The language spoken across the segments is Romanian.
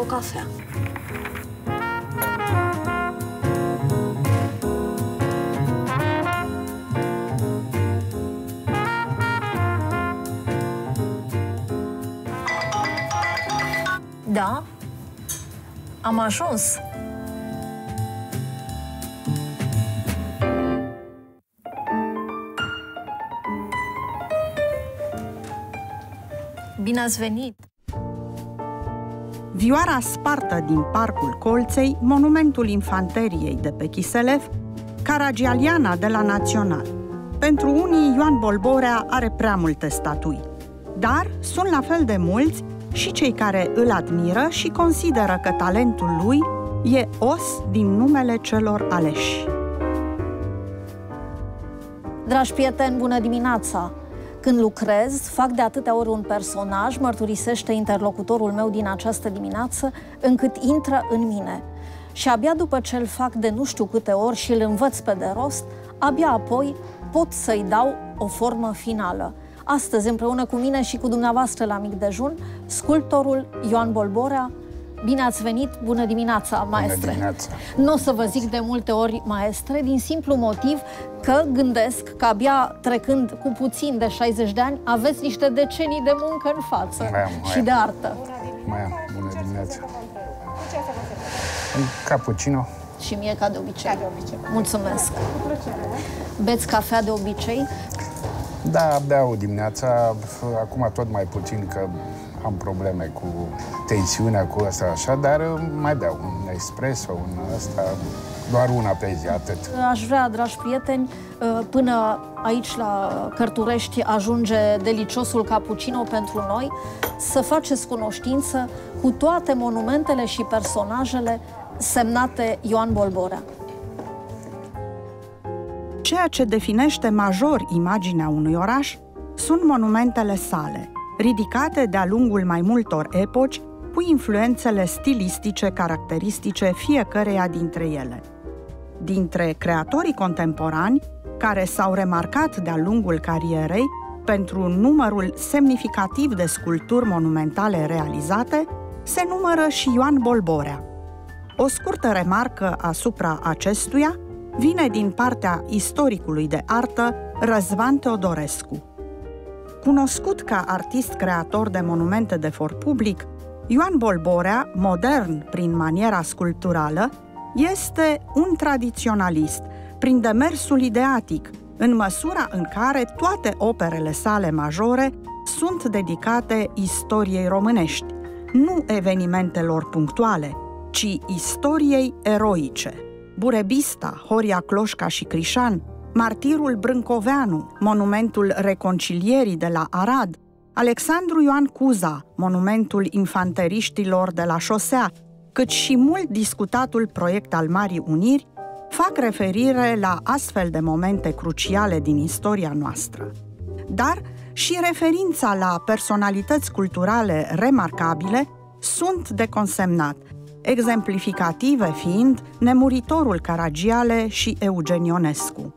o cafea. Da, am ajuns. Bine ați venit! Vioara spartă din Parcul Colței, monumentul infanteriei de pe Chiselev, Caragialiana de la Național. Pentru unii, Ioan Bolborea are prea multe statui, dar sunt la fel de mulți și cei care îl admiră și consideră că talentul lui e os din numele celor aleși. Dragi prieteni, bună dimineața! Când lucrez, fac de atâtea ori un personaj, mărturisește interlocutorul meu din această dimineață, încât intră în mine. Și abia după ce îl fac de nu știu câte ori și îl învăț pe de rost, abia apoi pot să-i dau o formă finală. Astăzi, împreună cu mine și cu dumneavoastră la mic dejun, sculptorul Ioan Bolborea. Bine ați venit, bună dimineața, maestre! Bună dimineața! Nu o să vă zic de multe ori maestre, din simplu motiv că gândesc că abia trecând cu puțin de 60 de ani, aveți niște decenii de muncă în față și de artă. Bună dimineața! Un cappuccino. Și mie ca de obicei. Mulțumesc! Beți cafea de obicei? Da, beau dimineața, acum tot mai puțin că am probleme cu tensiunea, cu asta așa, dar mai beau un espresso, un ăsta, doar una pe zi, atât. Aș vrea, dragi prieteni, până aici la Cărturești ajunge deliciosul cappuccino pentru noi, să faceți cunoștință cu toate monumentele și personajele semnate Ioan Bolborea. Ceea ce definește major imaginea unui oraș sunt monumentele sale, ridicate de-a lungul mai multor epoci, cu influențele stilistice caracteristice fiecăreia dintre ele. Dintre creatorii contemporani, care s-au remarcat de-a lungul carierei pentru numărul semnificativ de sculpturi monumentale realizate, se numără și Ioan Bolborea. O scurtă remarcă asupra acestuia vine din partea istoricului de artă Răzvan Teodorescu. Cunoscut ca artist creator de monumente de for public, Ioan Bolborea, modern prin maniera sculpturală, este un tradiționalist prin demersul ideatic, în măsura în care toate operele sale majore sunt dedicate istoriei românești, nu evenimentelor punctuale, ci istoriei eroice. Burebista, Horia Cloșca și Crișan, Martirul Brâncoveanu, monumentul reconcilierii de la Arad, Alexandru Ioan Cuza, monumentul infanteriștilor de la Șosea, cât și mult discutatul proiect al Marii Uniri, fac referire la astfel de momente cruciale din istoria noastră. Dar și referința la personalități culturale remarcabile sunt de consemnat, exemplificative fiind Nemuritorul Caragiale și Eugen Ionescu.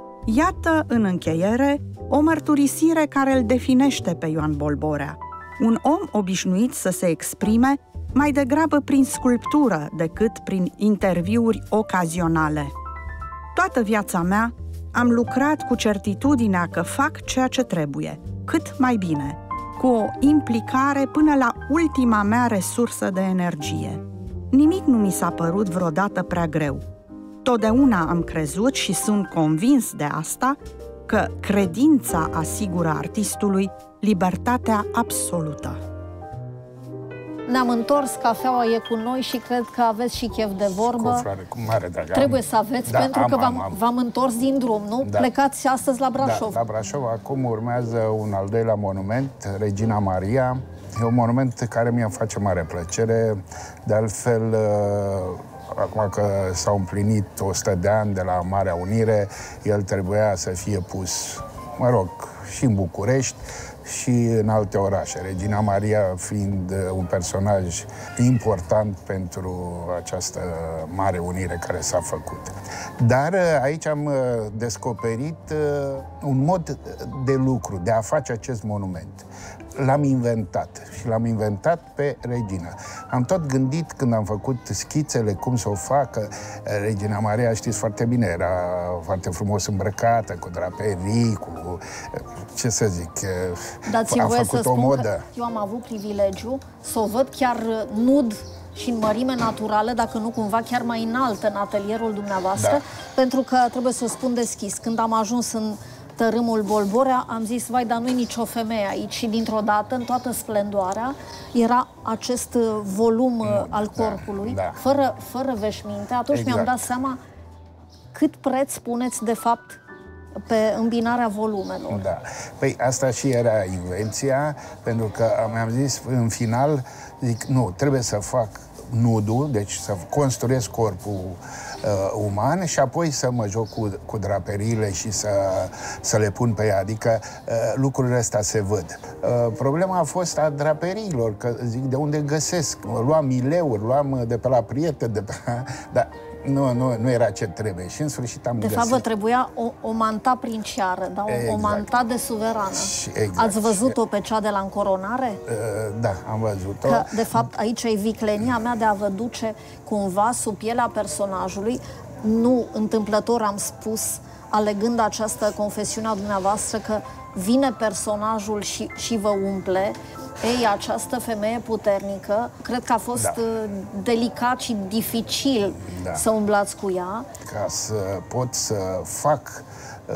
Iată, în încheiere, o mărturisire care îl definește pe Ioan Bolborea, un om obișnuit să se exprime mai degrabă prin sculptură decât prin interviuri ocazionale. Toată viața mea am lucrat cu certitudinea că fac ceea ce trebuie, cât mai bine, cu o implicare până la ultima mea resursă de energie. Nimic nu mi s-a părut vreodată prea greu. Totdeauna am crezut și sunt convins de asta că credința asigură artistului libertatea absolută. Ne-am întors, cafeaua e cu noi și cred că aveți și chef de vorbă. Cu floare, cu mare drag. Trebuie să aveți, da, pentru că v-am întors din drum, nu? Da. Plecați astăzi la Brașov. Da, la Brașov. Acum urmează un al doilea monument, Regina Maria. E un monument care mie îmi face mare plăcere. De altfel, acum că s-au împlinit 100 de ani de la Marea Unire, el trebuia să fie pus, mă rog, și în București și în alte orașe. Regina Maria fiind un personaj important pentru această Mare Unire care s-a făcut. Dar aici am descoperit un mod de lucru, de a face acest monument. l-am inventat și l-am inventat pe Regina. Am tot gândit când am făcut schițele cum să o facă. Regina Maria, știți foarte bine, era foarte frumos îmbrăcată, cu draperii, cu, ce să zic, Dați-mi voie să spun modă. că eu am avut privilegiu să o văd chiar nud și în mărime naturală, dacă nu cumva chiar mai înaltă în atelierul dumneavoastră, Da. pentru că, trebuie să o spun deschis, când am ajuns în tărâmul Bolborea, am zis, vai, dar nu-i nicio femeie aici. Și dintr-o dată, în toată splendoarea, era acest volum al corpului, fără veșminte. Atunci mi-am dat seama cât preț puneți, de fapt, pe îmbinarea volumelor. Da. Păi asta și era invenția, pentru că mi-am zis în final, zic, nu, trebuie să fac nudul, deci să construiesc corpul uman și apoi să mă joc cu draperiile și să le pun pe ea, adică lucrurile astea se văd. Problema a fost a draperiilor, că zic, de unde găsesc? Luam mileuri, luam de pe la prieten, de pe la... Dar nu era ce trebuie și în sfârșit am găsit. De fapt, vă trebuia o manta princiară, da? O manta de suverană. Exact. Ați văzut-o pe cea de la încoronare? Da, am văzut-o. Că, de fapt, aici e viclenia mea de a vă duce cumva sub pielea personajului. Nu întâmplător am spus, alegând această confesiune a dumneavoastră, că vine personajul și vă umple. Ei, această femeie puternică, cred că a fost delicat și dificil să umblați cu ea. Ca să pot să fac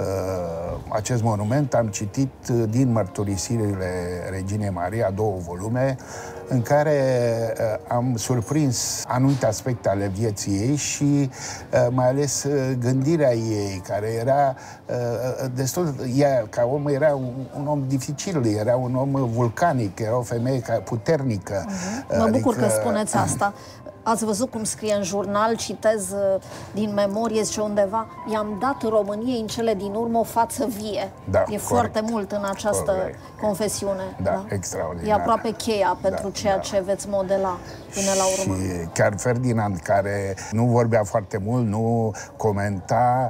acest monument, am citit din mărturisirile Reginei Maria 2 volume în care am surprins anumite aspecte ale vieții ei și mai ales gândirea ei, care era destul, ea ca om era un om dificil, era un om vulcanic, era o femeie puternică. Mă bucur că spuneți asta. Ați văzut cum scrie în jurnal, citez din memorie, zice undeva, i-am dat României în cele din urmă o față vie. Da, e corect, foarte mult în această confesiune. Da, extraordinar. E aproape cheia pentru ceea ce veți modela până la urmă. Și chiar Ferdinand, care nu vorbea foarte mult, nu comenta,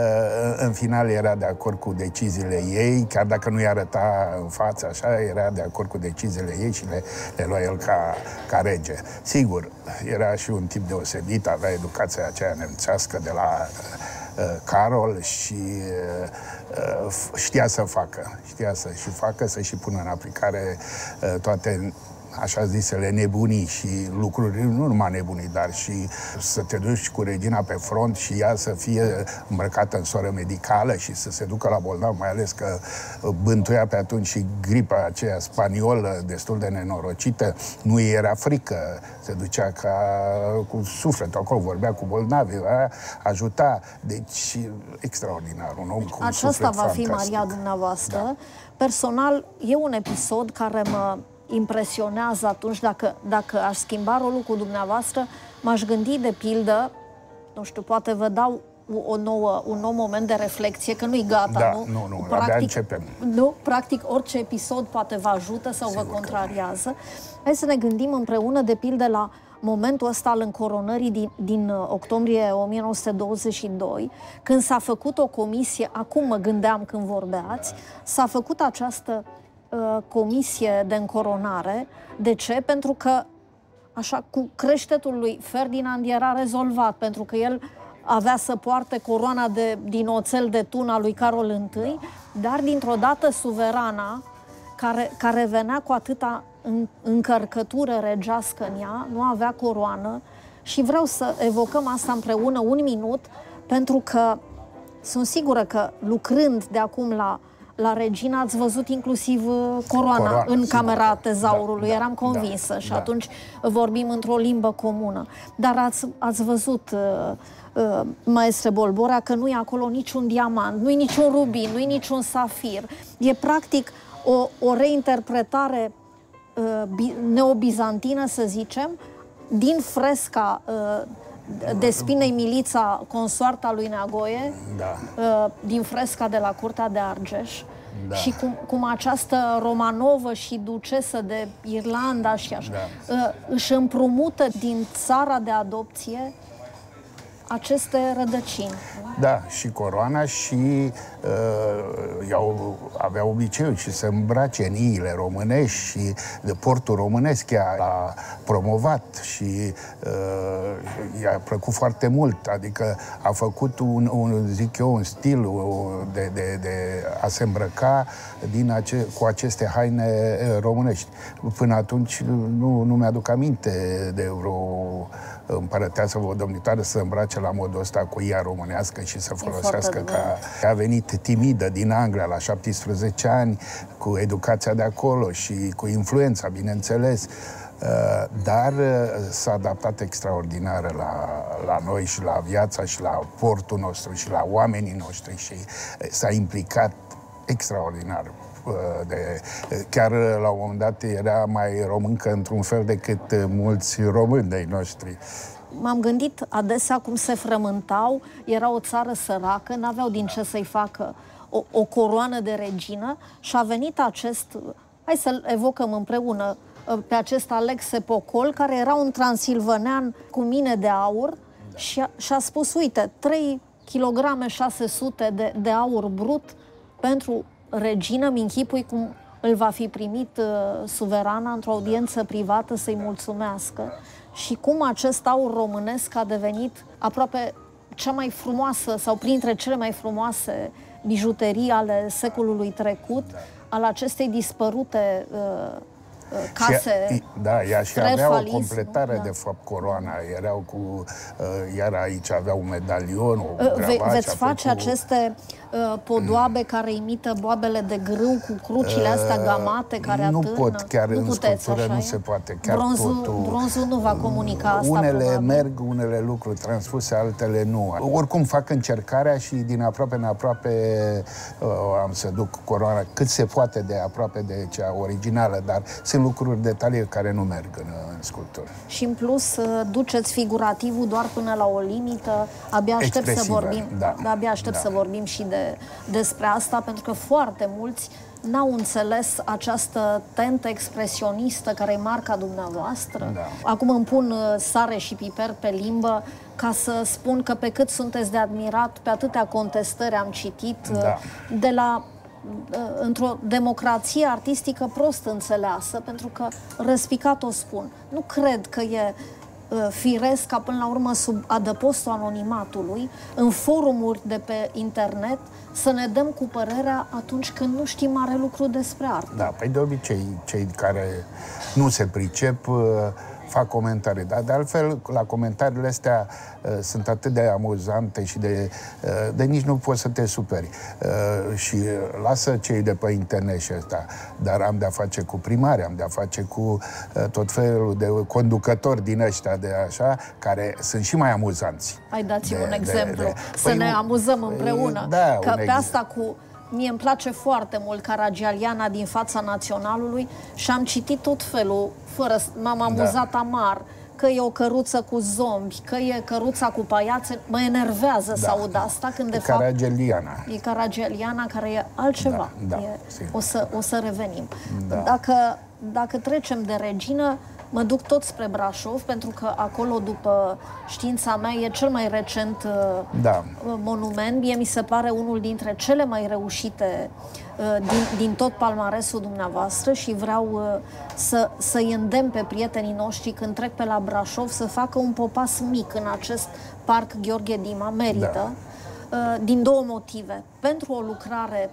în final era de acord cu deciziile ei, chiar dacă nu-i arăta în față așa, era de acord cu deciziile ei și le lua el ca rege. Sigur, era și un tip deosebit, avea educația aceea nemțească de la Carol și știa să facă, să și pună în aplicare toate așa zisele nebunii și lucruri, nu numai nebunii, dar și să te duci cu Regina pe front și ea să fie îmbrăcată în soră medicală și să se ducă la bolnav, mai ales că bântuia pe atunci și gripa aceea spaniolă destul de nenorocită, nu îi era frică, se ducea cu sufletul acolo, vorbea cu bolnavi, ajuta, deci extraordinar, un om cu un Aceasta va fantastic. fi Maria dumneavoastră. Personal, e un episod care mă impresionează atunci, dacă aș schimba rolul cu dumneavoastră, m-aș gândi, de pildă, nu știu, poate vă dau un nou moment de reflexie, că nu-i gata, nu? Nu, abia începem. Nu, practic, orice episod poate vă ajută sau vă contrariază. Hai să ne gândim împreună, de pildă, la momentul ăsta al încoronării din octombrie 1922, când s-a făcut o comisie, acum mă gândeam când vorbeați, s-a făcut această comisie de încoronare. De ce? Pentru că, așa, cu creștetul lui Ferdinand era rezolvat, pentru că el avea să poarte coroana din oțel de tun a lui Carol I, dar dintr-o dată suverana, care venea cu atâta încărcătură regească în ea, nu avea coroană. Și vreau să evocăm asta împreună un minut, pentru că sunt sigură că, lucrând de acum la Regina, ați văzut inclusiv coroana în camera tezaurului, eram convinsă, și atunci vorbim într-o limbă comună. Dar ați văzut, maestre Bolborea, că nu e acolo niciun diamant, nu e niciun rubin, nu e niciun safir. E practic o reinterpretare neobizantină, să zicem, din fresca Despinei Milița, consoarta lui Neagoe, din fresca de la Curtea de Argeș. Și cum această Romanovă și ducesă de Irlanda și așa își împrumută din țara de adopție aceste rădăcini. Da, și coroana și avea obiceiul și să îmbrace în iile românești și de portul românesc l-a promovat și i-a plăcut foarte mult, adică a făcut un stil de a se îmbrăca cu aceste haine românești. Până atunci nu mi-aduc aminte de vreo împărăteasă, o domnitoare să îmbrace la modul ăsta cu ea românească și să folosească ca... A venit timidă din Anglia la 17 ani, cu educația de acolo și cu influența, bineînțeles, dar s-a adaptat extraordinar la noi și la viața și la portul nostru și la oamenii noștri și s-a implicat extraordinar. Chiar la un moment dat era mai româncă într-un fel decât mulți români de-ai noștri. M-am gândit adesea cum se frământau, era o țară săracă, n-aveau din ce să-i facă o coroană de regină și a venit hai să-l evocăm împreună, pe acest Alexe Pocol, care era un transilvanean cu mine de aur și a spus, uite, 3 kg 600 de aur brut pentru regină, mi închipui cum îl va fi primit suverana într-o audiență privată să-i mulțumească și cum acest aur românesc a devenit aproape cea mai frumoasă sau printre cele mai frumoase bijuterii ale secolului trecut, al acestei dispărute case. Ea și avea o completare, de fapt, coroana. Erau iar aici avea un medalion, o gravață. Veți face aceste podoabe care imită boabele de grâu cu crucile astea gamate care atârnă? Nu pot, chiar în sculptură nu se poate. Chiar bronzul nu va comunica asta, unele probabil. merg, unele lucruri transpuse, altele nu. Oricum fac încercarea și din aproape în aproape am să duc coroana cât se poate de aproape de cea originală, dar sunt lucruri, detalii care nu merg în sculptură. Și în plus duceți figurativul doar până la o limită. Abia aștept să vorbim. Abia aștept să vorbim și despre asta, pentru că foarte mulți n-au înțeles această tentă expresionistă care e marca dumneavoastră. Acum îmi pun sare și piper pe limbă ca să spun că pe cât sunteți de admirat, pe atâtea contestări am citit de la într-o democrație artistică prost înțeleasă, pentru că răspicat o spun. Nu cred că e firesc ca până la urmă sub adăpostul anonimatului, în forumuri de pe internet, să ne dăm cu părerea atunci când nu știm mare lucru despre artă. Da, păi de obicei cei care nu se pricep fac comentarii, dar de altfel la comentariile astea sunt atât de amuzante și de nici nu poți să te superi. Și lasă cei de pe internet și ăsta, dar am de-a face cu primari, am de-a face cu tot felul de conducători din ăștia de așa, care sunt și mai amuzanți. Hai, dați-mi un exemplu, să ne amuzăm împreună. Că pe asta cu... Mie îmi place foarte mult Caragialiana din Fața Naționalului și am citit tot felul, m-am amuzat amar, că e o căruță cu zombi, că e căruța cu paiațe. Mă enervează să aud asta, când de fapt Caragialiana. E Caragialiana, care e altceva. O să revenim. Dacă trecem de regină, mă duc tot spre Brașov, pentru că acolo, după știința mea, e cel mai recent monument. Mie mi se pare unul dintre cele mai reușite din tot palmaresul dumneavoastră și vreau să-i îndemn pe prietenii noștri când trec pe la Brașov să facă un popas mic în acest parc Gheorghe Dima. Merită. Din două motive. Pentru o lucrare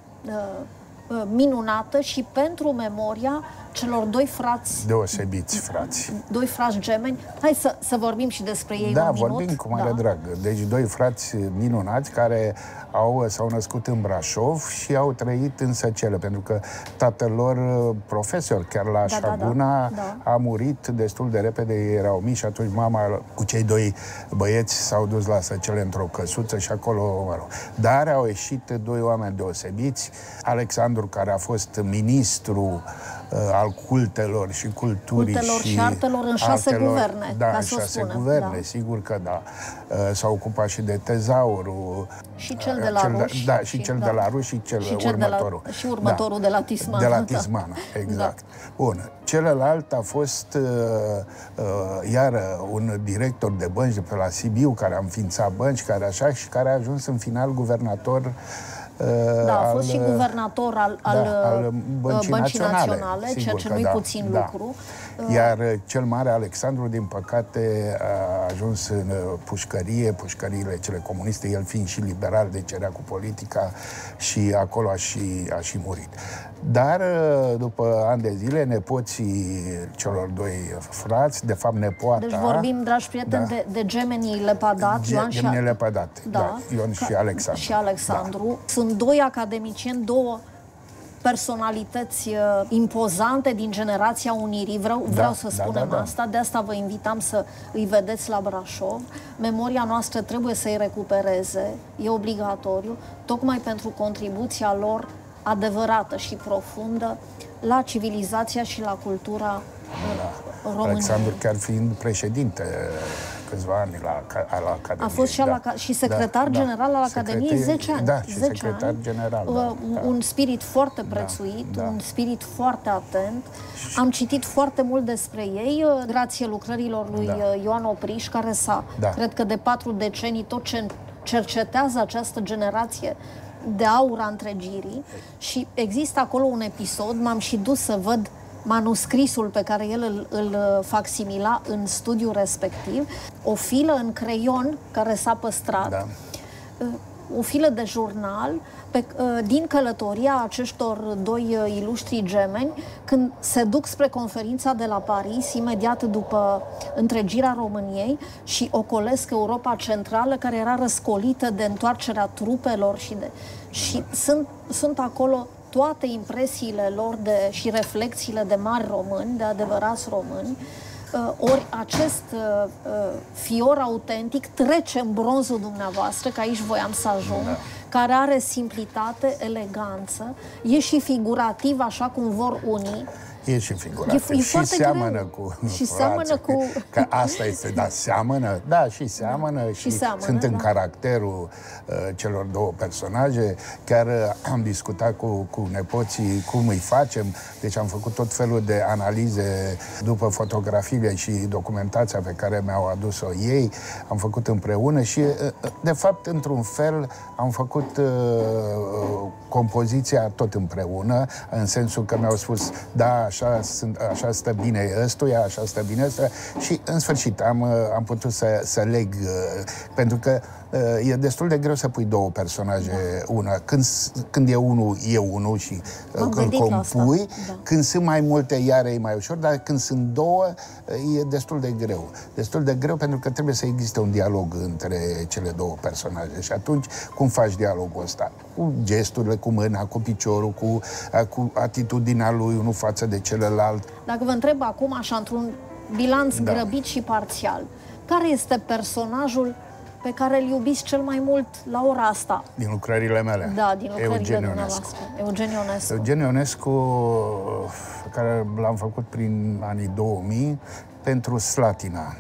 minunată și pentru memoria celor doi frați deosebiți, frați. Doi frați gemeni. Hai să vorbim și despre ei un minut. Vorbim cu mare drag. Deci doi frați minunați care s-au născut în Brașov și au trăit în Săcele, pentru că tatăl lor, profesor, chiar la Șaguna, a murit destul de repede, ei erau mici și atunci mama cu cei doi băieți s-au dus la Săcele într-o căsuță și acolo, dar au ieșit doi oameni deosebiți. Alexandru, care a fost ministru al cultelor și culturii și artelor în 6 guverne, da, ca să o 6 spunem. guverne, Da. sigur că da. S-a ocupat și de tezaurul. Și cel de la Ruși. Da, și cel de la Ruși și cel următorul. Și următorul de la Tismana. De la Tismana, exact. Bun. Celălalt a fost iară un director de bănci de pe la Sibiu, care a înființat bănci, și care a ajuns în final guvernator. Da, a fost și guvernator al Băncii Naționale, sigur ceea ce că nu-i da, puțin lucru. Iar cel mare, Alexandru, din păcate, a ajuns în pușcăriile cele comuniste, el fiind și liberal, deci era cu politica și acolo a și murit. Dar, după ani de zile, nepoții celor doi frați, de fapt nepoata... Deci vorbim, dragi prieteni, de gemenii Lepădat, Gemenii Lepădat, Ion și Alexandru. Și Alexandru. Sunt doi academicieni, două personalități impozante din generația Unirii. Vreau să spunem asta, de asta vă invitam să îi vedeți la Brașov. Memoria noastră trebuie să-i recupereze, e obligatoriu, tocmai pentru contribuția lor adevărată și profundă la civilizația și la cultura României. Alexandru chiar fiind președinte câțiva ani la Academie. A fost și secretar general al Academiei 10 ani. Da, și secretar general. Un spirit foarte prețuit, un spirit foarte atent. Am citit foarte mult despre ei, grație lucrărilor lui Ioan Opriș, care cred că de 4 decenii tot ce cercetează această generație de aur a întregirii, și există acolo un episod, m-am și dus să văd manuscrisul pe care el îl facsimila în studiul respectiv, o filă în creion care s-a păstrat, o filă de jurnal din călătoria aceștor doi ilustri gemeni, când se duc spre conferința de la Paris, imediat după întregirea României, și ocolesc Europa Centrală, care era răscolită de întoarcerea trupelor și sunt acolo toate impresiile lor și reflexiile de mari români, de adevărați români. Ori acest fior autentic trece în bronzul dumneavoastră, că aici voiam să ajung, care are simplitate, eleganță, e și figurativ, așa cum vor unii. E și figurativ. Și seamănă cu... Și seamănă cu... Că asta este, seamănă. Da, și seamănă. Și sunt în caracterul celor două personaje. Chiar am discutat cu nepoții cum îi facem. Deci am făcut tot felul de analize după fotografiile și documentația pe care mi-au adus-o ei. Am făcut împreună și, de fapt, într-un fel, am făcut compoziția tot împreună, în sensul că mi-au spus, da, așa stă bine ăstuia, așa stă bine ăstuia, și în sfârșit am putut să leg, pentru că e destul de greu să pui două personaje una. Când e unul și îl compui, când sunt mai multe, iară e mai ușor, dar când sunt două, e destul de greu. Destul de greu pentru că trebuie să existe un dialog între cele două personaje. Și atunci, cum faci dialogul ăsta? Cu gesturile, cu mâna, cu piciorul, cu atitudinea lui unul față de celălalt. Dacă vă întreb acum, așa, într-un bilanț grăbit și parțial, care este personajul pe care îl iubiți cel mai mult la ora asta? Din lucrările mele. Da, din lucrările dumneavoastră. Eugen Ionescu. Eugen Ionescu, pe care l-am făcut prin anii 2000, pentru Slatina.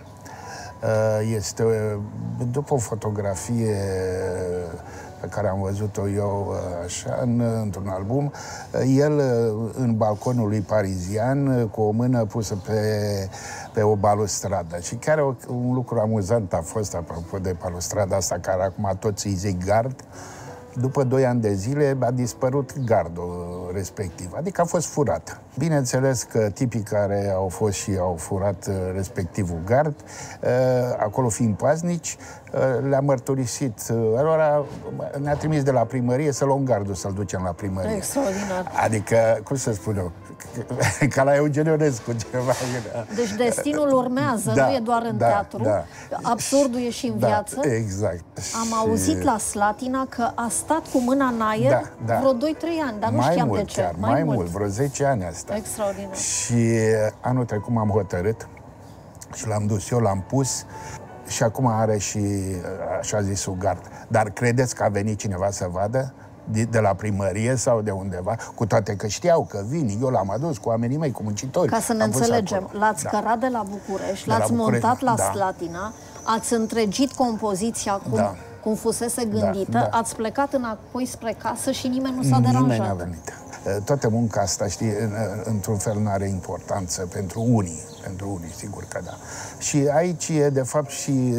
Este, după o fotografie pe care am văzut-o eu așa, într-un album, el în balconul lui parizian, cu o mână pusă pe o balustradă. Și chiar un lucru amuzant a fost, apropo de balustrada asta, care acum toți îi zic gard. După 2 ani de zile a dispărut gardul respectiv, adică a fost furat. Bineînțeles că tipii care au fost și au furat respectivul gard, acolo fiind paznici, le-a mărturisit. Alora ne-a trimis de la primărie să luăm gardul, să-l ducem la primărie. Extraordinar. Adică, cum să spun eu, ca la Eugen Ionescu ceva. Deci destinul urmează, nu e doar în teatru. Absurdul e și în viață. Exact. Am auzit la Slatina că a stat cu mâna în aer vreo 2-3 ani, dar nu știam de ce. Mai mult, vreo 10 ani asta. Extraordinar. Și anul trecut m-am hotărât și l-am dus eu, l-am pus și acum are și așa zisul gard. Dar credeți că a venit cineva să vadă? de la primărie sau de undeva, cu toate că știau că vin, eu l-am adus cu oamenii mei, cu muncitori. Ca să ne înțelegem, l-ați cărat de la București, l-ați montat la Slatina, ați întregit compoziția cum fusese gândită, ați plecat înapoi spre casă și nimeni nu s-a deranjat. Nimeni n-a venit. Toată munca asta, știi, într-un fel nu are importanță pentru unii, sigur că da. Și aici e, de fapt, și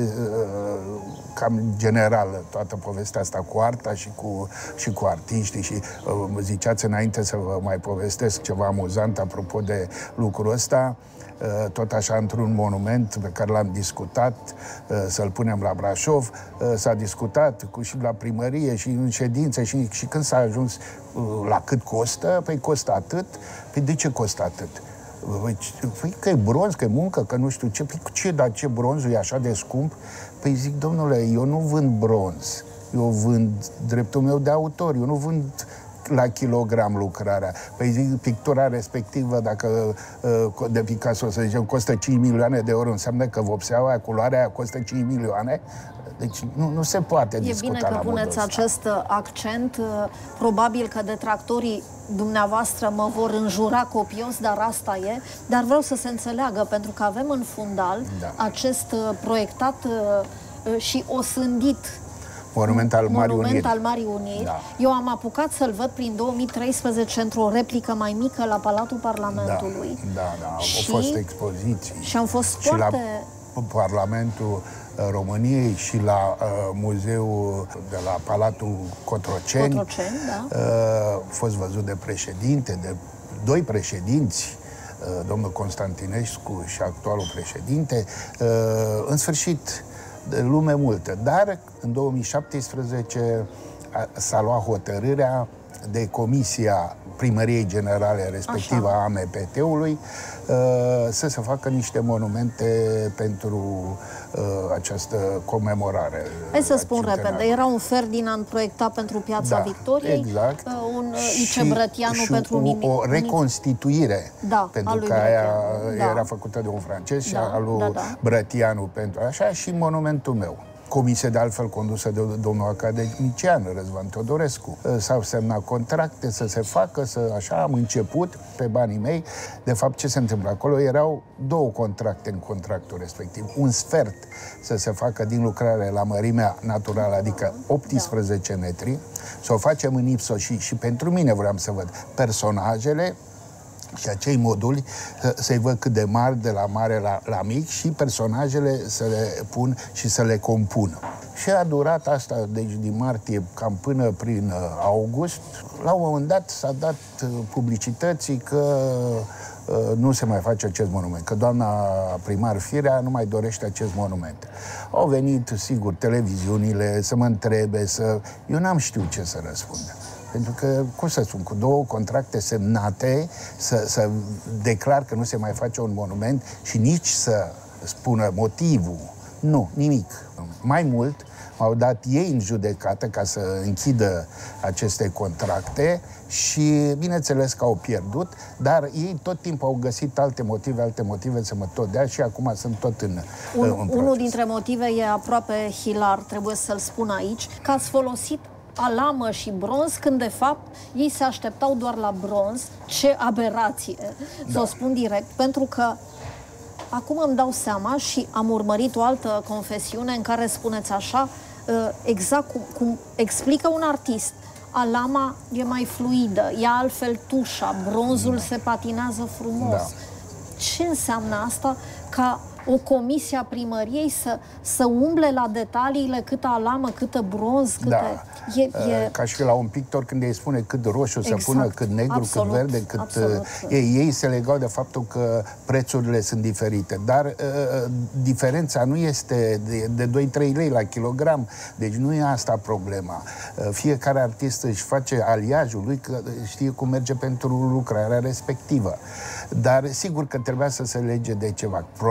cam generală toată povestea asta cu arta și cu artiștii și ziceați înainte să vă mai povestesc ceva amuzant apropo de lucrul ăsta. Tot așa, într-un monument pe care l-am discutat să-l punem la Brașov, s-a discutat și la primărie și în ședințe și când s-a ajuns la cât costă, păi costă atât. Păi de ce costă atât? Păi că e bronz, că e muncă, că nu știu ce. Păi dar ce bronzul e așa de scump? Păi zic, domnule, eu nu vând bronz, eu vând dreptul meu de autor, eu nu vând la kilogram lucrarea. Păi zic, pictura respectivă, dacă de Picasso, să zicem, costă 5 milioane de euro, înseamnă că vopseaua aia, culoarea aia costă 5 milioane? Deci nu se poate discuta la modul ăsta. E bine că puneți acest accent. Probabil că detractorii dumneavoastră mă vor înjura copios, dar asta e. Dar vreau să se înțeleagă, pentru că avem în fundal acest proiectat și osândit Monument al Marii Uniri. Da. Eu am apucat să-l văd prin 2013 într-o replică mai mică la Palatul Parlamentului. Da. Au fost expoziții. Și am fost foarte... la Parlamentul României și la muzeul de la Palatul Cotroceni. A fost văzut de președinte, de doi președinți, domnul Constantinescu și actualul președinte. În sfârșit, de lume multă. Dar în 2017 s-a luat hotărârea de Comisia Primăriei Generale, respectiv a AMPT-ului, să se facă niște monumente pentru această comemorare. Hai să spun repede, era un Ferdinand proiectat pentru Piața Victoriei, exact. Un Ice Brătianu pentru o reconstituire, pentru că aia era făcută de un francez și al lui Brătianu pentru așa, și monumentul meu. Comisie de altfel condusă de domnul academician Răzvan Teodorescu. S-au semnat contracte să se facă, așa am început pe banii mei. De fapt, ce se întâmplă acolo? Erau două contracte în contractul respectiv. Un sfert să se facă din lucrare la mărimea naturală, adică 18 metri, să o facem în ipso și pentru mine vreau să văd personajele și acei moduli să-i văd cât de mari, de la mare la mic, și personajele să le pun și să le compun. Și a durat asta, deci din martie cam până prin august. La un moment dat s-a dat publicității că nu se mai face acest monument, că doamna primar Firea nu mai dorește acest monument. Au venit, sigur, televiziunile să mă întrebe, eu n-am știut ce să răspund. Pentru că, cum să spun, cu două contracte semnate, să declar că nu se mai face un monument și nici să spună motivul. Nu, nimic. Mai mult, m-au dat ei în judecată ca să închidă aceste contracte și, bineînțeles că au pierdut, dar ei tot timpul au găsit alte motive să mă tot dea și acum sunt tot în Unul dintre motive e aproape hilar, trebuie să-l spun aici, că ați folosit alamă și bronz, când de fapt ei se așteptau doar la bronz. Ce aberație, să o spun direct, pentru că acum îmi dau seama și am urmărit o altă confesiune în care spuneți așa, exact cum explică un artist, alama e mai fluidă, e altfel tușa, bronzul se patinează frumos. Ce înseamnă asta ca o comisie a primăriei să umble la detaliile, câtă alamă, câtă bronz, câte... Ca și la un pictor când îi spune cât roșu să pună, cât negru, cât verde, cât... Ei se legau de faptul că prețurile sunt diferite, dar diferența nu este de 2-3 lei la kilogram, deci nu e asta problema. Fiecare artist își face aliajul lui, că știe cum merge pentru lucrarea respectivă. Dar sigur că trebuia să se lege de ceva. Prostia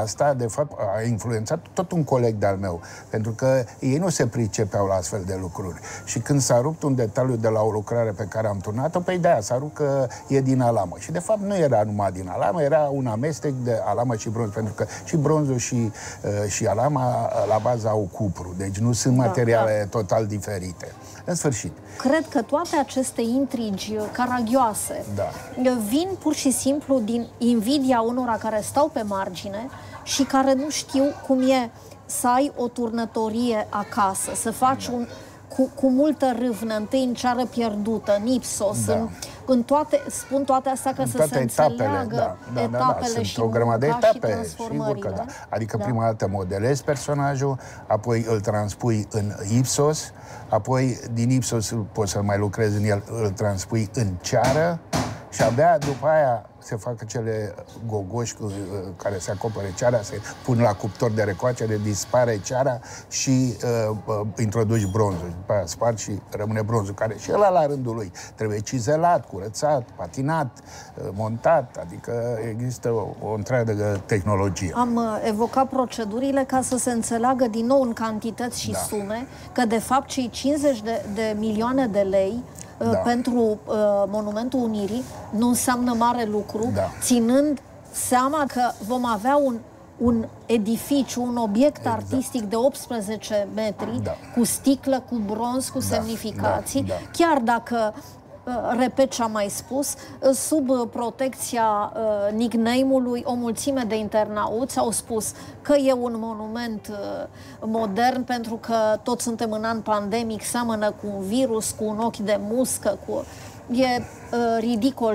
asta, de fapt, a influențat tot un coleg de-al meu, pentru că ei nu se pricepeau la astfel de lucruri. Și când s-a rupt un detaliu de la o lucrare pe care am turnat-o, pe de-aia s-a rupt că e din alamă. Și de fapt nu era numai din alamă, era un amestec de alamă și bronz, pentru că și bronzul și alama la bază au cupru, deci nu sunt materiale total diferite. În sfârșit. Cred că toate aceste intrigi caragioase vin pur și simplu din invidia unora care stau pe margine și care nu știu cum e să ai o turnătorie acasă, să faci cu multă râvnă, întâi în ceară pierdută, în Ipsos, în toate, spun toate astea ca să se înțeleagă etapele și o grămadă de etape, transformările. Sigur că Adică prima dată modelezi personajul, apoi îl transpui în Ipsos, apoi din Ipsos poți să mai lucrezi în el, îl transpui în ceară și abia după aia se fac acele gogoși care se acopere ceara, se pun la cuptor de recoacere, dispare ceara și introduci bronzul. După aia spargi și rămâne bronzul, care și ăla la rândul lui trebuie cizelat, curățat, patinat, montat, adică există o întreagă tehnologie. Am evocat procedurile ca să se înțeleagă din nou în cantități și sume că de fapt cei 50 de milioane de lei pentru Monumentul Unirii nu înseamnă mare lucru, ținând seama că vom avea un edificiu, un obiect artistic de 18 metri, cu sticlă, cu bronz, cu semnificații, chiar dacă, repet ce am mai spus, sub protecția nickname-ului, o mulțime de internauți au spus că e un monument modern pentru că toți suntem în an pandemic, seamănă cu un virus, cu un ochi de muscă, e ridicol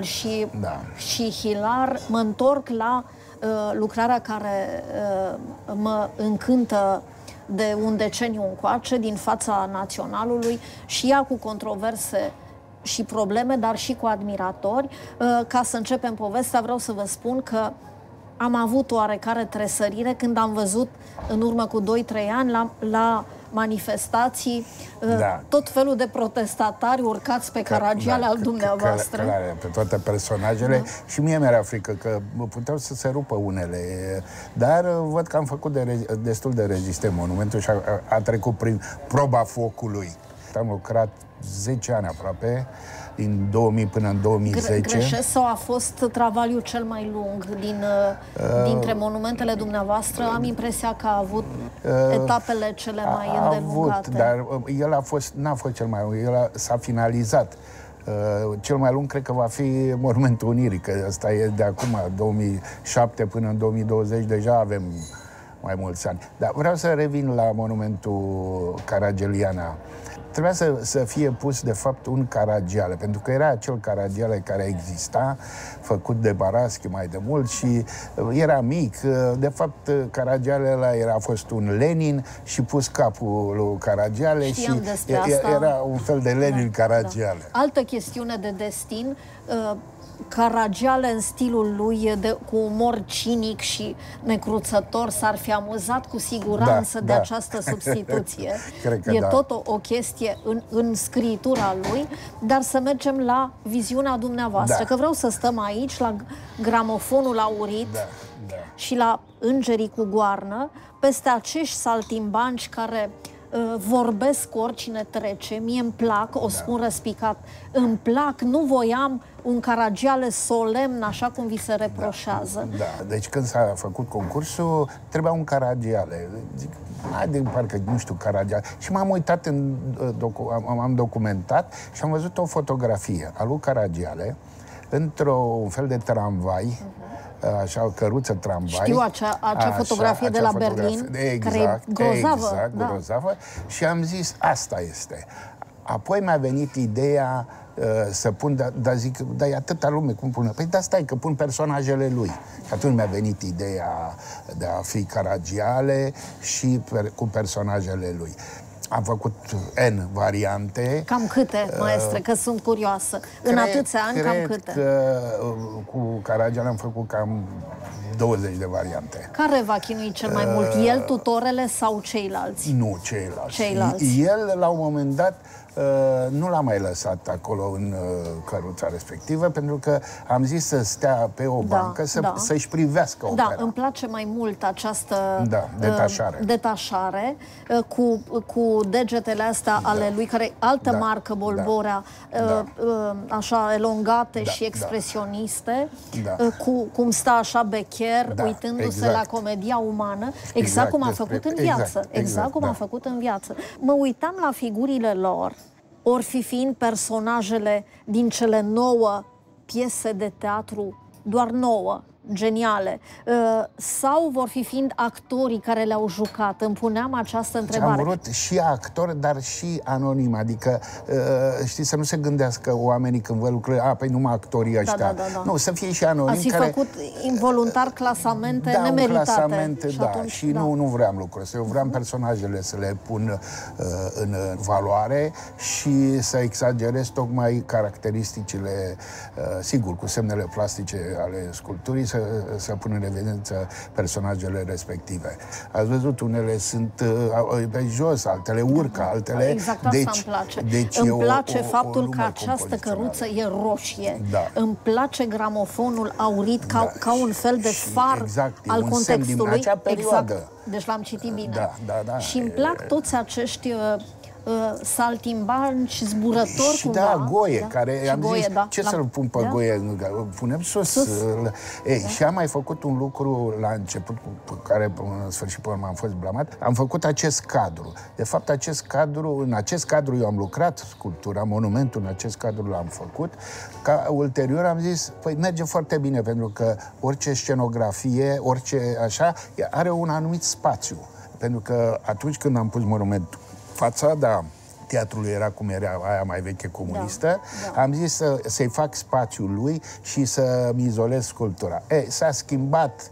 și hilar. Mă întorc la lucrarea care mă încântă de un deceniu încoace, din fața Naționalului, și ea cu controverse și probleme, dar și cu admiratori. Ca să începem povestea, vreau să vă spun că am avut oarecare tresărire când am văzut în urmă cu 2-3 ani la manifestații tot felul de protestatari urcați pe Caragiale al dumneavoastră. Pe toate personajele și mie mi-era frică că puteau să se rupă unele, dar văd că am făcut destul de rezistent monumentul și a trecut prin proba focului. Am lucrat 10 ani aproape, din 2000 până în 2010. Greșesc sau a fost travaliul cel mai lung dintre monumentele dumneavoastră? Am impresia că a avut etapele cele mai îndelungate. Dar el n-a fost cel mai lung, el s-a finalizat. Cel mai lung cred că va fi Monumentul Unirii, că ăsta e de acum, 2007 până în 2020, deja avem mai mulți ani. Dar vreau să revin la Monumentul Caragialiana. Trebuia să fie pus, de fapt, un Caragiale, pentru că era acel Caragiale care exista, făcut de Baraschi mai de mult și era mic. De fapt, Caragiale ăla a fost un Lenin și pus capul lui Caragiale și era un fel de Lenin Caragiale. Altă chestiune de destin, Caragiale în stilul lui cu umor cinic și necruțător s-ar fi amuzat cu siguranță de această substituție. E tot o chestie în scriitura lui, dar să mergem la viziunea dumneavoastră, că vreau să stăm aici la gramofonul aurit și la îngerii cu goarnă, peste acești saltimbanci care vorbesc cu oricine trece. Mie îmi plac, o spun răspicat, îmi plac, nu voiam un Caragiale solemn, așa cum vi se reproșează. Deci când s-a făcut concursul, trebuia un Caragiale. Zic, parcă, nu știu, Caragiale. Și m-am uitat, am documentat și am văzut o fotografie a lui Caragiale într-un fel de tramvai, așa, o căruță tramvai. Știu acea fotografie de la Berlin, care e grozavă. Grozavă. Și am zis, asta este. Apoi mi-a venit ideea să pun, dar zic, dar e atâta lume, cum pune? Păi da, stai, că pun personajele lui. Și atunci mi-a venit ideea de a fi Caragiale și cu personajele lui. Am făcut N variante. Cam câte, maestre, că sunt curioasă. În atâția ani, cam câte? Că cu Caragiale am făcut cam 20 de variante. Care v-a chinuit cel mai mult? El, tutorele sau ceilalți? Nu, ceilalți. El, la un moment dat, nu l-am mai lăsat acolo în căruța respectivă, pentru că am zis să stea pe o bancă, să-și privească opera. Da, îmi place mai mult această detașare cu degetele astea ale lui, care altă marcă Bolborea, așa elongate și expresioniste, cu cum stă așa Becher, uitându-se la comedia umană, exact cum a făcut în viață. Exact cum a făcut în viață. Mă uitam la figurile lor, ori fiind personajele din cele 9 piese de teatru, doar 9, geniale, sau vor fi fiind actorii care le-au jucat? Îmi puneam această întrebare. Am vrut și actor, dar și anonim, adică, știi, să nu se gândească oamenii când vă lucră, păi numai actorii ăștia. Nu, să fie și anonim. Ați făcut involuntar clasamente nemeritate. Clasamente, și nu vreau lucruri. Eu vreau personajele să le pun în valoare și să exagerez tocmai caracteristicile, sigur, cu semnele plastice ale sculpturii, să pun în evidență personajele respective. Ați văzut, unele sunt pe jos, altele urcă, altele... Exact asta îmi place. Îmi place faptul că această căruță e roșie. Îmi place gramofonul aurit ca un fel de far al contextului. Exact. Deci l-am citit bine. Și îmi plac toți acești saltimbanci, zburători cumva. Goie, care am zis, ce să-l pun pe Goie? Punem sus. Și am mai făcut un lucru la început, cu care în sfârșit pe urmă am fost blamat. Am făcut acest cadru. De fapt, în acest cadru eu am lucrat sculptura, monumentul în acest cadru l-am făcut, ca ulterior am zis, păi merge foarte bine, pentru că orice scenografie, orice așa, are un anumit spațiu. Pentru că atunci când am pus monumentul, fațada teatrului era cum era aia mai veche comunistă, am zis să-i fac spațiul lui și să-mi izolez sculptura. S-a schimbat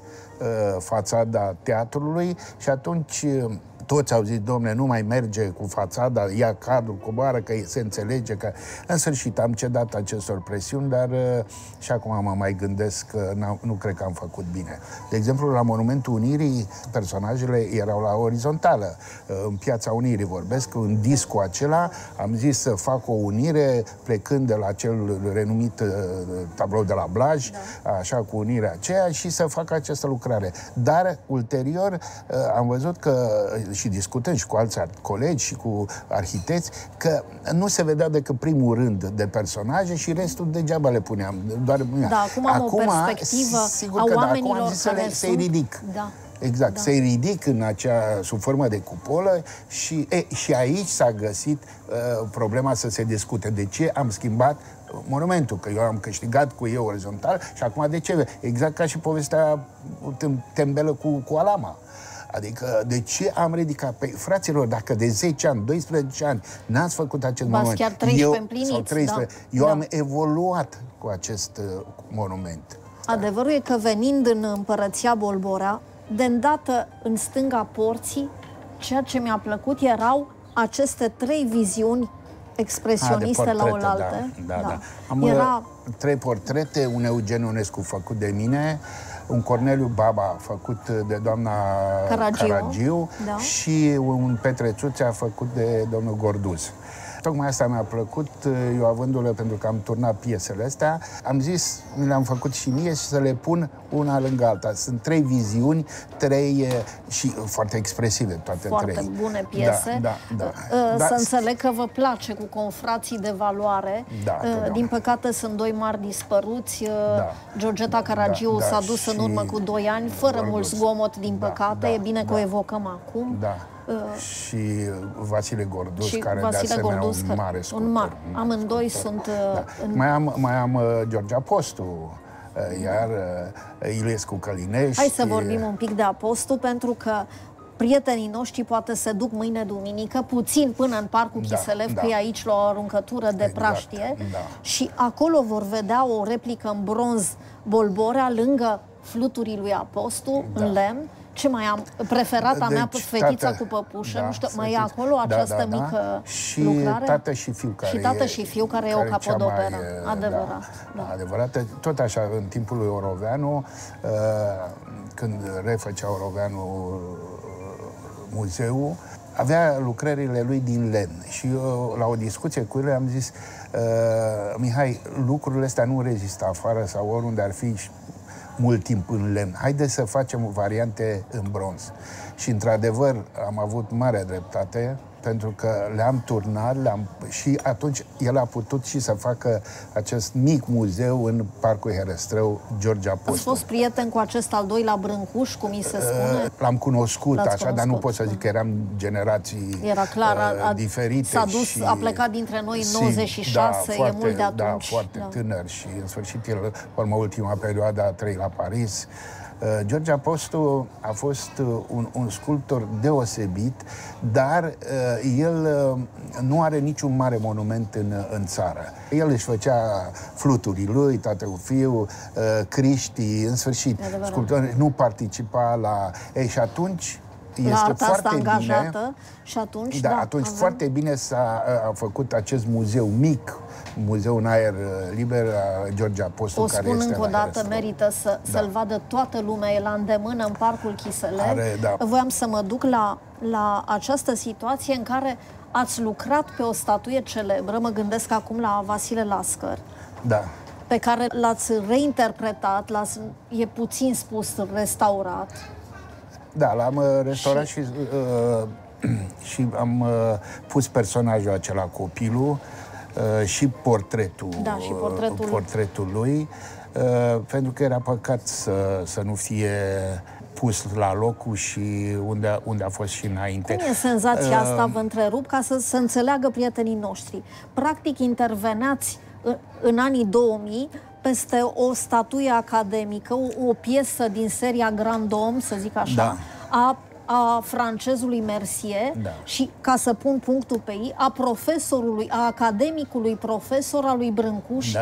fațada teatrului și atunci toți au zis, domne, nu mai merge cu fațada, ia cadrul, coboară, că se înțelege că... În sfârșit am cedat acestor presiuni, dar și acum mă mai gândesc că nu cred că am făcut bine. De exemplu, la Monumentul Unirii, personajele erau la orizontală. În Piața Unirii vorbesc, în discul acela am zis să fac o unire plecând de la acel renumit tablou de la Blaj, așa, cu unirea aceea, și să fac această lucrare. Dar, ulterior, am văzut că și discutând și cu alți colegi și cu arhitecți, că nu se vedea decât primul rând de personaje și restul degeaba le puneam. Acum am o perspectivă a oamenilor care să-i ridic. Exact, să-i ridic sub formă de cupolă și aici s-a găsit problema să se discute. De ce am schimbat monumentul? Că eu am câștigat cu ei orizontal și acum de ce? Exact ca și povestea tembelă cu Alama. Adică, de ce am ridicat? Păi, fraților, dacă de 10 ani, 12 ani n-ați făcut acest monument, chiar 13 împliniți, eu am evoluat cu acest monument. Adevărul e că venind în Împărăția Bolborea, de îndată în stânga porții, ceea ce mi-a plăcut erau aceste 3 viziuni expresioniste la oaltă. Am 3 portrete, un Eugen Ionescu făcut de mine, un Corneliu Baba făcut de doamna Caragiu și un Petre Țuțea făcut de domnul Gorduz. Tocmai asta mi-a plăcut, eu avându-le, pentru că am turnat piesele astea, am zis, mi le-am făcut și mie și să le pun una lângă alta. Sunt 3 viziuni, 3 și foarte expresive toate 3. Foarte bune piese. Să înțeleg că vă place cu confrații de valoare. Din păcate sunt 2 mari dispăruți. Georgeta Caragiu s-a dus în urmă cu 2 ani, fără mult zgomot, din păcate. E bine că o evocăm acum. Și Vasile Gorduz, care de asemenea un mare sculptor. Amândoi sunt... Mai am George Apostu, iar Iliescu Călinești. Hai să vorbim un pic de Apostu, pentru că prietenii noștri poate se duc mâine duminică, puțin până în Parcul Chiselev, că e aici la o aruncătură de praștie, și acolo vor vedea o replică în bronz Bolborea lângă fluturii lui Apostu, în lemn, Ce mai am? Preferata mea, fetița cu păpușă, nu știu, mai e acolo această mică și lucrare? Tată și fiu, care și tată și fiu, care e o capodoperă. Adevărat. Adevărat. Tot așa, în timpul lui Oroveanu, când refăcea Oroveanu muzeul, avea lucrările lui din lemn. Și eu, la o discuție cu el, am zis: Mihai, lucrurile astea nu rezistă afară sau oriunde ar fi mult timp în lemn. Haideți să facem variante în bronz. Și, într-adevăr, am avut mare dreptate, pentru că le-am turnat, și atunci el a putut și să facă acest mic muzeu în Parcul Herăstrău, George Apostol. Ați fost prieten cu acest al doilea Brâncuș, cum mi se spune? L-am cunoscut, dar nu pot să zic că eram generații diferite. A plecat dintre noi în 96, e mult de atunci. Da, foarte tânăr și, în sfârșit, el, urmă, ultima perioadă a trăit la Paris. George Apostol a fost un sculptor deosebit, dar el nu are niciun mare monument în țară. El își făcea fluturii lui, tatăl-fiu, Criștii, în sfârșit, sculptori, nu participa la... Și atunci este foarte bine. Și atunci, atunci foarte bine a făcut acest muzeu mic, muzeu în aer liber a George Apostol, care este încă o dată, merită să-l vadă toată lumea, e la îndemână în Parcul Chiselel. Voiam să mă duc la această situație în care ați lucrat pe o statuie celebră, mă gândesc acum la Vasile Lascăr. Da. Pe care l-ați reinterpretat, e puțin spus restaurat. Da, l-am restaurat și am pus personajul acela, copilul, și portretul, și portretul lui, pentru că era păcat să nu fie pus la locul și unde a fost și înainte. Cum e senzația asta, vă întrerup, ca să înțeleagă prietenii noștri? Practic interveneați în anii 2000 peste o statuie academică, o piesă din seria Grand Homme, să zic așa, a francezului Mercier și, ca să pun punctul pe i, a profesorului, a academicului profesor al lui Brâncuș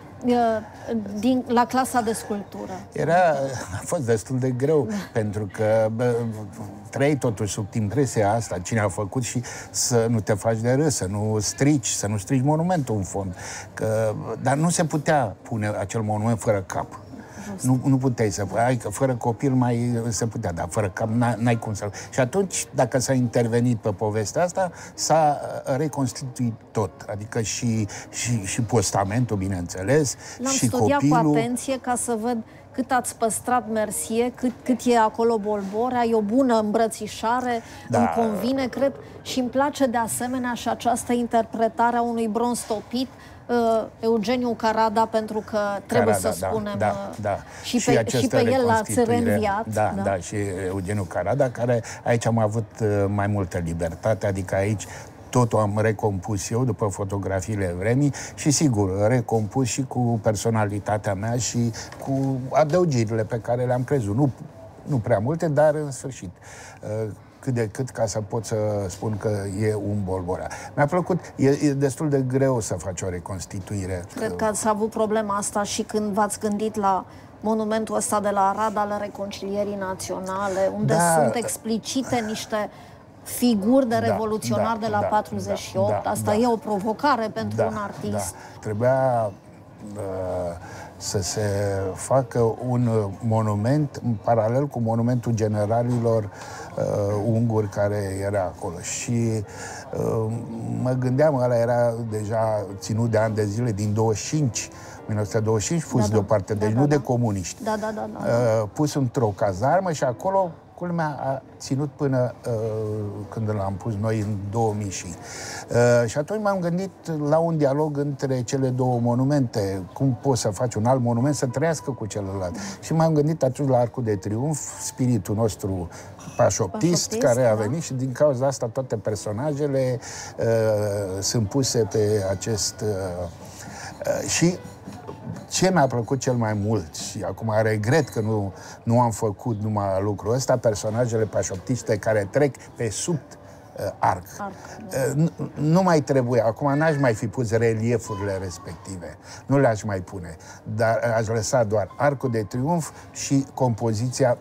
la clasa de sculptură. A fost destul de greu, pentru că trăi totuși sub impresia asta, cine a făcut, și să nu te faci de râs, să nu strici monumentul în fond. Dar nu se putea pune acel monument fără cap. Nu puteai să... că fără copil mai se putea, dar fără cap n-ai cum să... Și atunci, dacă s-a intervenit pe povestea asta, s-a reconstituit tot. Adică și postamentul, bineînțeles, și copilul... L-am studiat cu atenție ca să văd cât ați păstrat Mercier, cât e acolo bolborea, e o bună îmbrățișare, îmi convine, cred, și îmi place de asemenea și această interpretare a unui bronz topit, Eugeniu Carada, pentru că trebuie să spunem și pe el l-ați reînviat. Da, și Eugeniu Carada, care aici am avut mai multă libertate, adică aici totul am recompus eu după fotografiile vremii și, sigur, recompus și cu personalitatea mea și cu adăugirile pe care le-am crezut. Nu prea multe, dar în sfârșit cât de cât, ca să pot să spun că e un bolborea. Mi-a plăcut, e destul de greu să faci o reconstituire. Cred că ați avut problema asta și când v-ați gândit la monumentul ăsta de la Arad al Reconcilierii Naționale, unde sunt explicite niște figuri de revoluționari de la 48. Asta e o provocare pentru un artist. Trebuia să se facă un monument în paralel cu monumentul generalilor unguri care era acolo. Și mă gândeam, ăla era deja ținut de ani de zile, din 1925, pus deoparte, deci nu de comuniști. Pus într-o cazarmă și acolo, culmea, a ținut până când l-am pus noi în 2000 și atunci m-am gândit la un dialog între cele două monumente. Cum poți să faci un alt monument să trăiască cu celălalt? Și m-am gândit atunci la Arcul de Triunf, spiritul nostru pașoptist care a venit și din cauza asta toate personajele sunt puse pe acest... și ce mi-a plăcut cel mai mult, și acum regret că nu am făcut numai lucrul ăsta, personajele pașoptiste care trec pe sub arc. Nu mai trebuie, acum n-aș mai fi pus reliefurile respective, nu le-aș mai pune, dar aș lăsa doar arcul de triumf și compoziția,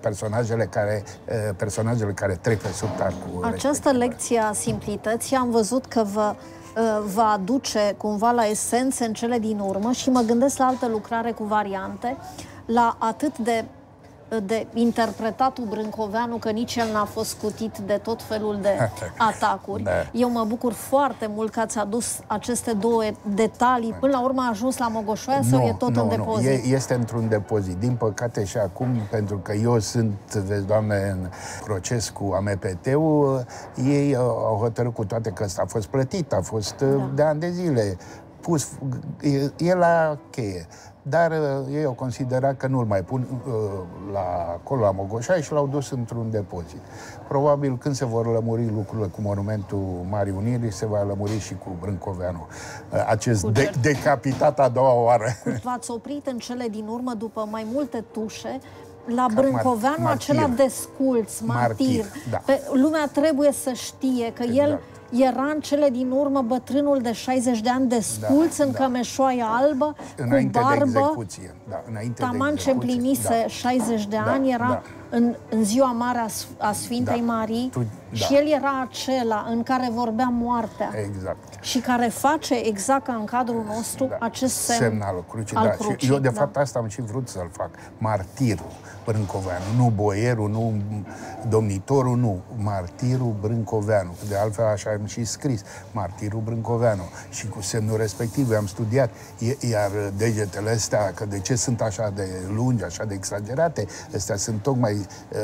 personajele care trec pe sub arcul. Această lecție a simplității am văzut că vă aduce cumva la esențe în cele din urmă și mă gândesc la altă lucrare cu variante, la atât de interpretatul Brâncoveanu, că nici el n-a fost scutit de tot felul de atacuri. Da. Eu mă bucur foarte mult că ați adus aceste două detalii. Până la urmă a ajuns la Mogoșoaia sau e tot în depozit? Este într-un depozit. Din păcate și acum, pentru că eu sunt, vezi, Doamne, în proces cu AMPT-ul, ei au hotărât, cu toate că ăsta a fost plătit, a fost de ani de zile pus, e la cheie. Dar ei au considerat că nu-l mai pun acolo la Mogoșoaia și l-au dus într-un depozit. Probabil când se vor lămuri lucrurile cu Monumentul Marii Uniri, se va lămuri și cu Brâncoveanu. Acest decapitat a doua oară. V-ați oprit în cele din urmă, după mai multe tușe, la Brâncoveanu, acela desculț, martir. Da. Lumea trebuie să știe că el era în cele din urmă bătrânul de 60 de ani desculț, în cămeșoaia albă, înainte cu barbă. De execuție. Taman ce împlinise 60 de ani, era în ziua mare a Sfintei Marii și el era acela în care vorbea moartea. Exact. Și care face, exact ca în cadrul nostru, acest semn al crucii. Și eu, de fapt, asta am și vrut să-l fac. Martirul Brâncoveanu, nu boierul, nu domnitorul, nu. Martirul Brâncoveanu. De altfel, așa am și scris. Martirul Brâncoveanu. Și cu semnul respectiv am studiat. Iar degetele astea, că de ce sunt așa de lungi, așa de exagerate, astea sunt tocmai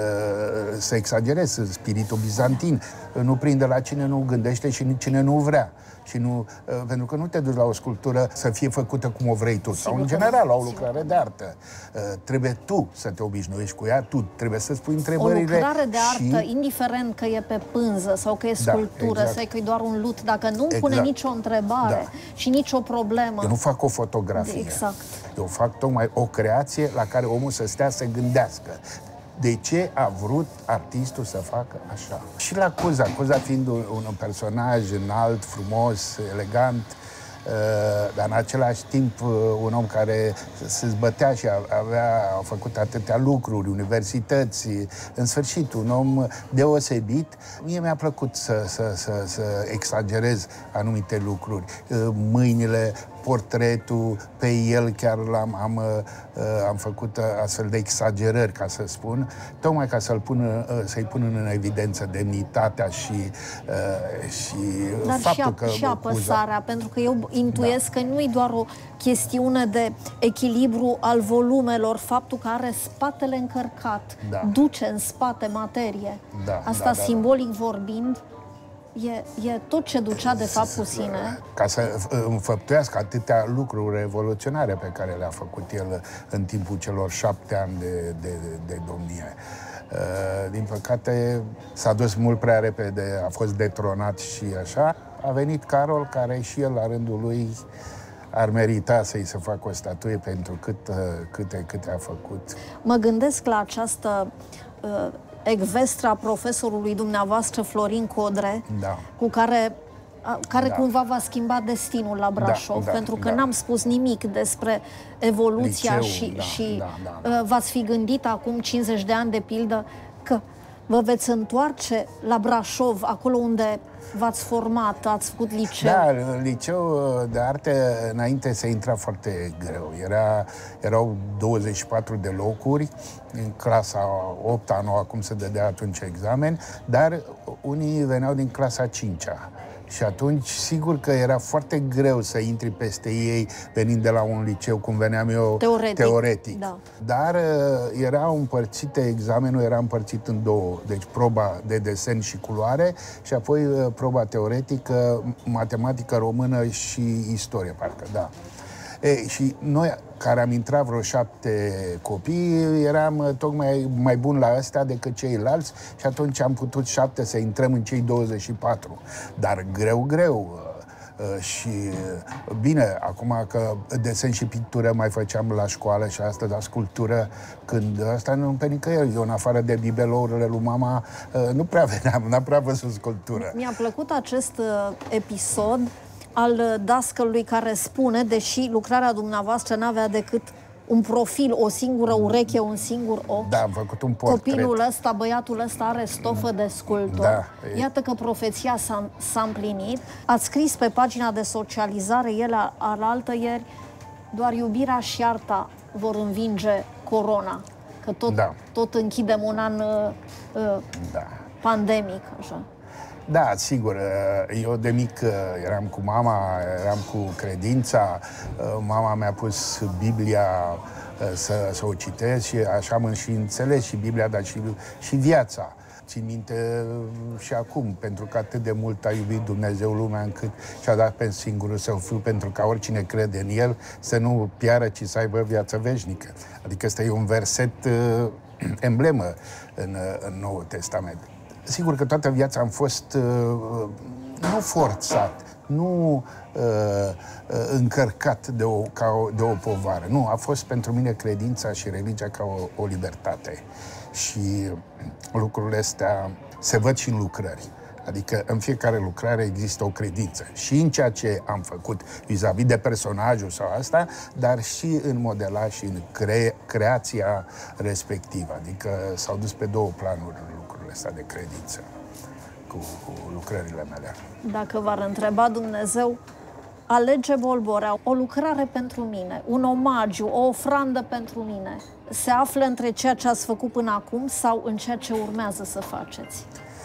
să exagerez, spiritul bizantin. Nu prinde la cine nu gândește și cine nu vrea. Și nu, pentru că nu te duci la o sculptură să fie făcută cum o vrei tu. Sau, în general, la o lucrare de artă. Trebuie tu să te obișnuiești cu ea, tu trebuie să spui întrebările. O lucrare de artă, indiferent că e pe pânză sau că e sculptură, sau că e doar un lut, dacă nu pune nicio întrebare și nicio problemă. Eu nu fac o fotografie. Exact. Eu fac tocmai o creație la care omul să stea să gândească. De ce a vrut artistul să facă așa? Și la Cuza fiind un personaj înalt, frumos, elegant, dar în același timp un om care se zbătea și a făcut atâtea lucruri, universități, în sfârșit, un om deosebit. Mie mi-a plăcut să exagerez anumite lucruri. Mâinile, portretul, pe el chiar am făcut astfel de exagerări, ca să spun, tocmai ca să-i pun în evidență demnitatea și dar faptul că... și apăsarea, pentru că eu intuiesc că nu e doar o chestiune de echilibru al volumelor, faptul că are spatele încărcat, duce în spate materie. Asta simbolic vorbind, e tot ce ducea de fapt cu sine. Ca să înfăptuiască atâtea lucruri revoluționare pe care le-a făcut el în timpul celor 7 ani de domnie. Din păcate s-a dus mult prea repede, a fost detronat și așa. A venit Carol, care și el la rândul lui ar merita să-i se facă o statuie pentru câte a făcut. Mă gândesc la această ecvestra profesorului dumneavoastră, Florin Codre, cu care cumva va schimba destinul la Brașov, pentru că n-am spus nimic despre evoluția și v-ați fi gândit acum 50 de ani, de pildă, că vă veți întoarce la Brașov, acolo unde v-ați format, ați făcut liceu. Da, liceu de arte, înainte se intra foarte greu. Erau 24 de locuri, în clasa 8-a, 9-a, cum se dădea atunci examen, dar unii veneau din clasa 5-a. Și atunci, sigur că era foarte greu să intri peste ei venind de la un liceu, cum veneam eu, teoretic. Da. Dar erau împărțite, examenul era împărțit în două. Deci proba de desen și culoare și apoi proba teoretică, matematică română și istorie, parcă, da. Și noi, care am intrat vreo 7 copii, eram tocmai mai buni la astea decât ceilalți și atunci am putut 7 să intrăm în cei 24. Dar greu. Și bine, acum că desen și pictură mai făceam la școală și asta, dar sculptură, când asta nu pe nicăieri. Eu, în afară de bibelourile lui mama, nu prea veneam, n-am prea văzut sculptură. Mi-a plăcut acest episod al dascălui care spune, deși lucrarea dumneavoastră n-avea decât un profil, o singură ureche, un singur ochi. Da, am făcut un portret. Copilul ăsta, băiatul ăsta are stofă de sculptor. Da. Iată că profeția s-a împlinit. Ați scris pe pagina de socializare, alaltăieri, doar iubirea și arta vor învinge corona. Că tot închidem un an pandemic, așa. Da, sigur. Eu de mic eram cu mama, eram cu credința. Mama mi-a pus Biblia să o citesc și așa am și înțeles și Biblia, dar și viața. Țin minte și acum, pentru că atât de mult a iubit Dumnezeu lumea încât și-a dat pe singurul Său Fiu, pentru ca oricine crede în El să nu piară, ci să aibă viață veșnică. Adică ăsta e un verset emblemă în Noul Testament. Sigur că toată viața am fost nu forțat, nu încărcat de o povară. Nu, a fost pentru mine credința și religia ca o libertate. Și lucrurile astea se văd și în lucrări. Adică în fiecare lucrare există o credință. Și în ceea ce am făcut vis-a-vis de personajul sau asta, dar și în modelaj și în creația respectivă. Adică s-au dus pe două planuri lucrurile astea de credință cu lucrările mele. Dacă v-ar întreba Dumnezeu, alege Bolborea, o lucrare pentru mine, un omagiu, o ofrandă pentru mine, se află între ceea ce ați făcut până acum sau în ceea ce urmează să faceți?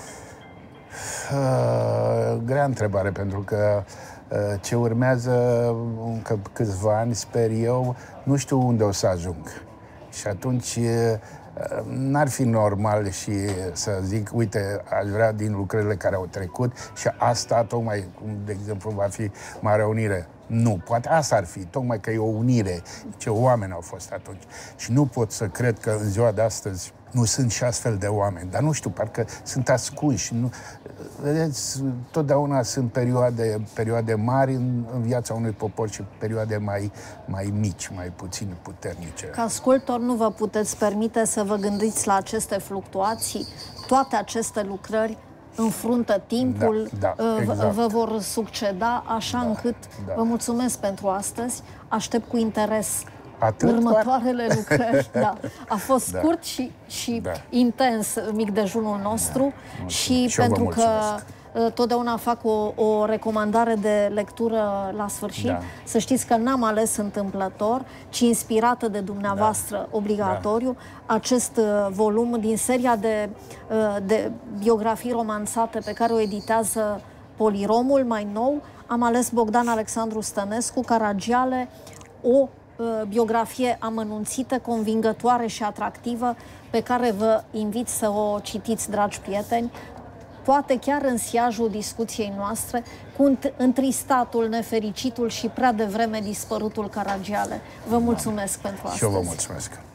Grea întrebare, pentru că ce urmează încă câțiva ani, sper eu, nu știu unde o să ajung. Și atunci n-ar fi normal și să zic, uite, aș vrea din lucrările care au trecut și asta tocmai, cum de exemplu va fi Marea Unire. Nu, poate asta ar fi, tocmai că e o unire, ce oameni au fost atunci. Și nu pot să cred că în ziua de astăzi nu sunt și astfel de oameni, dar nu știu, parcă sunt ascunși. Nu, vedeți, totdeauna sunt perioade mari în viața unui popor și perioade mai mici, mai puțin puternice. Ca sculptor nu vă puteți permite să vă gândiți la aceste fluctuații, toate aceste lucrări înfruntă timpul, exact. Vă vor succeda așa încât vă mulțumesc pentru astăzi, aștept cu interes următoarele lucrări. Da. A fost scurt și intens mic dejunul nostru și pentru că totdeauna fac o recomandare de lectură la sfârșit. Să știți că n-am ales întâmplător, ci inspirată de dumneavoastră obligatoriu, acest volum din seria de biografii romanțate pe care o editează Poliromul, mai nou. Am ales Bogdan Alexandru Stănescu, Caragiale, o biografie amănunțită, convingătoare și atractivă, pe care vă invit să o citiți, dragi prieteni, poate chiar în siajul discuției noastre, cu întristatul, nefericitul și prea devreme dispărutul Caragiale. Vă mulțumesc pentru astăzi. Și eu vă mulțumesc.